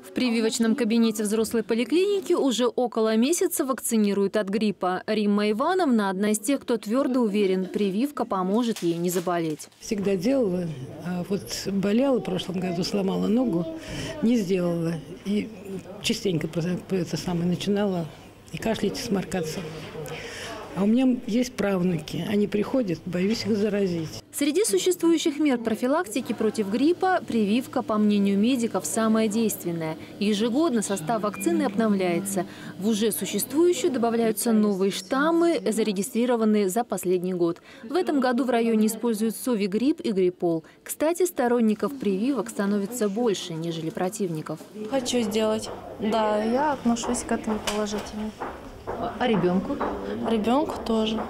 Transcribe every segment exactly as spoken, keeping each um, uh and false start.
В прививочном кабинете взрослой поликлиники уже около месяца вакцинируют от гриппа. Римма Ивановна – одна из тех, кто твердо уверен, прививка поможет ей не заболеть. Всегда делала, а вот болела в прошлом году, сломала ногу, не сделала. И частенько это самое начинала и кашлять, и сморкаться. А у меня есть правнуки, они приходят, боюсь их заразить. Среди существующих мер профилактики против гриппа прививка, по мнению медиков, самая действенная. Ежегодно состав вакцины обновляется. В уже существующую добавляются новые штаммы, зарегистрированные за последний год. В этом году в районе используют совигрипп и гриппол. Кстати, сторонников прививок становится больше, нежели противников. Хочу сделать. Да, я отношусь к этому положительно. А ребенку? Ребенку тоже.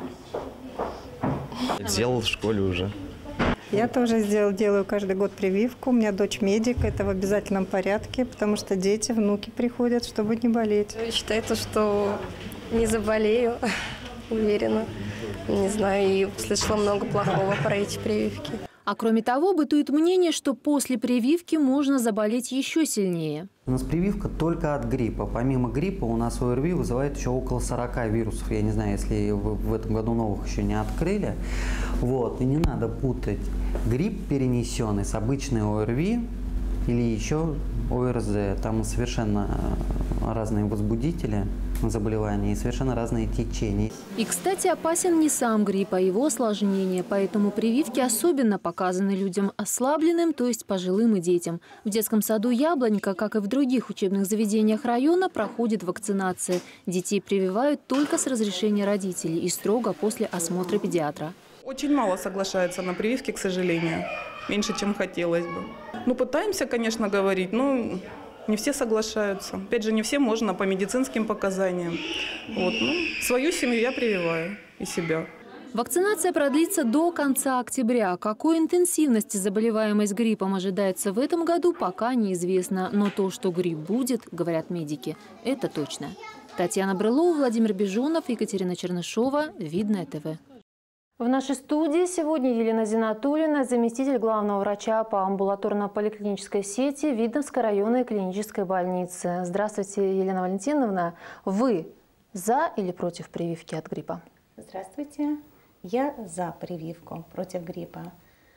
Делал в школе уже. Я тоже сделал, делаю каждый год прививку. У меня дочь медик, это в обязательном порядке, потому что дети, внуки приходят, чтобы не болеть. Считаю, что не заболею, уверена. Не знаю, и слышала много плохого про эти прививки. А кроме того, бытует мнение, что после прививки можно заболеть еще сильнее. У нас прививка только от гриппа. Помимо гриппа у нас ОРВИ вызывает еще около сорока вирусов. Я не знаю, если в этом году новых еще не открыли. Вот. И не надо путать грипп перенесенный с обычной ОРВИ или еще ОРЗ. Там совершенно разные возбудители заболевания и совершенно разные течения. И, кстати, опасен не сам грипп, а его осложнения. Поэтому прививки особенно показаны людям ослабленным, то есть пожилым и детям. В детском саду «Яблонька», как и в других учебных заведениях района, проходит вакцинация. Детей прививают только с разрешения родителей и строго после осмотра педиатра. Очень мало соглашаются на прививки, к сожалению. Меньше, чем хотелось бы. Ну, пытаемся, конечно, говорить, но не все соглашаются. Опять же, не все можно по медицинским показаниям. Вот, ну, свою семью я прививаю и себя. Вакцинация продлится до конца октября. Какой интенсивности заболеваемость гриппом ожидается в этом году, пока неизвестно. Но то, что грипп будет, говорят медики, это точно. Татьяна Брылова, Владимир Бежонов, Екатерина Чернышова, Видное ТВ. В нашей студии сегодня Елена Зинатуллина, заместитель главного врача по амбулаторно-поликлинической сети Видновской районной клинической больницы. Здравствуйте, Елена Валентиновна. Вы за или против прививки от гриппа? Здравствуйте. Я за прививку против гриппа.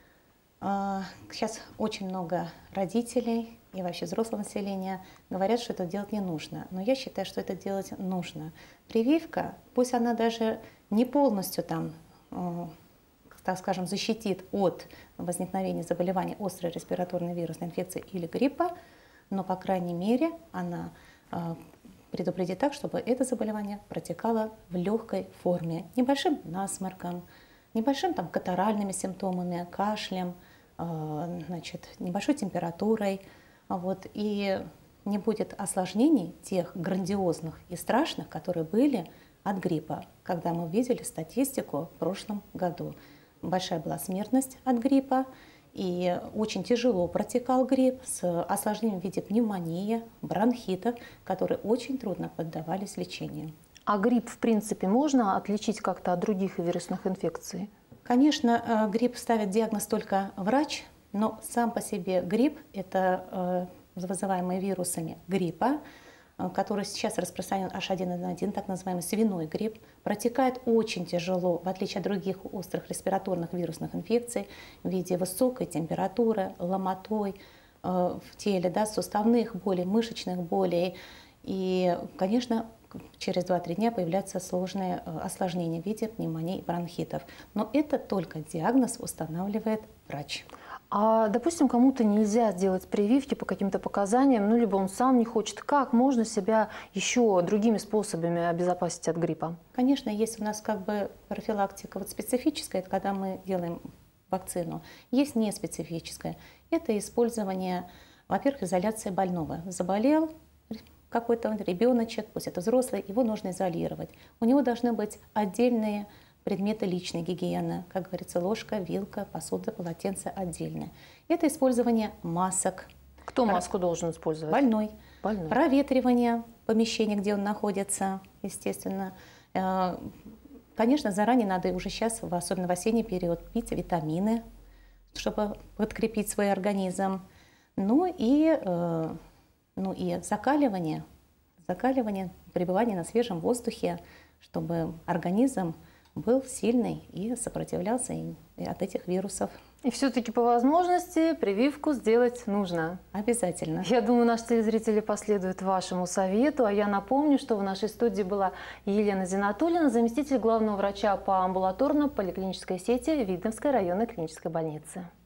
Сейчас очень много родителей и вообще взрослого населения говорят, что это делать не нужно. Но я считаю, что это делать нужно. Прививка, пусть она даже не полностью там, так скажем, защитит от возникновения заболевания острой респираторной вирусной инфекции или гриппа, но, по крайней мере, она предупредит так, чтобы это заболевание протекало в легкой форме, небольшим насморком, небольшим там катаральными симптомами, кашлем, значит, небольшой температурой, вот, и не будет осложнений тех грандиозных и страшных, которые были от гриппа, когда мы увидели статистику в прошлом году. Большая была смертность от гриппа, и очень тяжело протекал грипп с осложнением в виде пневмонии, бронхитов, которые очень трудно поддавались лечению. А грипп, в принципе, можно отличить как-то от других вирусных инфекций? Конечно, грипп ставит диагноз только врач, но сам по себе грипп – это вызываемый вирусами гриппа, который сейчас распространен эйч один эн один, так называемый свиной грипп, протекает очень тяжело, в отличие от других острых респираторных вирусных инфекций, в виде высокой температуры, ломотой э, в теле, да, суставных болей, мышечных болей. И, конечно, через два-три дня появляются сложные э, осложнения в виде пневмонии и бронхитов. Но это только диагноз устанавливает врач. А, допустим, кому-то нельзя сделать прививки по каким-то показаниям, ну, либо он сам не хочет. Как можно себя еще другими способами обезопасить от гриппа? Конечно, есть у нас как бы профилактика вот специфическая, это когда мы делаем вакцину. Есть неспецифическая. Это использование, во-первых, изоляция больного. Заболел какой-то ребеночек, пусть это взрослый, его нужно изолировать. У него должны быть отдельные предметы личной гигиены, как говорится, ложка, вилка, посуда, полотенце отдельно. Это использование масок. Кто маску должен использовать? Больной. Больной. Проветривание помещения, где он находится, естественно. Конечно, заранее надо уже сейчас, особенно в осенний период, пить витамины, чтобы подкрепить свой организм. Ну и Ну и закаливание, закаливание, пребывание на свежем воздухе, чтобы организм был сильный и сопротивлялся и от этих вирусов. И все-таки по возможности прививку сделать нужно. Обязательно. Я думаю, наши телезрители последуют вашему совету. А я напомню, что в нашей студии была Елена Зинатуллина, заместитель главного врача по амбулаторно-поликлинической сети Видновской районной клинической больницы.